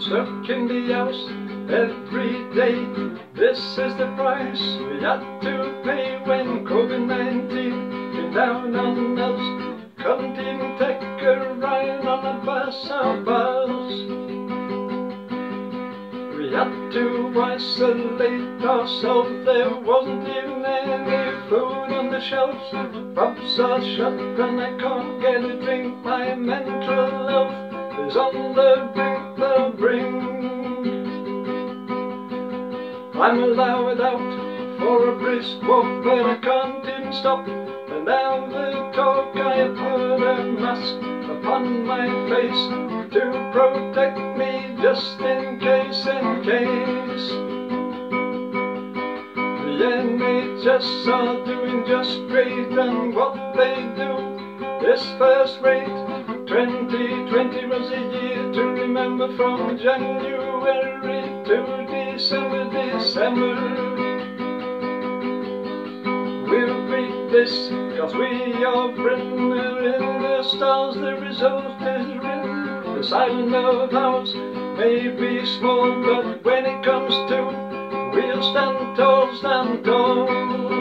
stuck in the house every day. This is the price we had to pay when COVID-19 came down on us. Couldn't even take a ride on a bus or bus. We had to isolate ourselves. There wasn't even any food on the shelves. Pubs are shut and I can't get a drink. My mental health is on the brink. I'm allowed out for a brisk walk, but I can't even stop and have a talk. I put a mask upon my face to protect me, just in case, The NHS are doing just great, and what they do is first rate. 2020 was a year to remember, from January to December. We'll beat this, cause we are Britain. We're in the stars, the result is written. This island of ours may be small, but when it comes to, we'll stand tall, stand tall.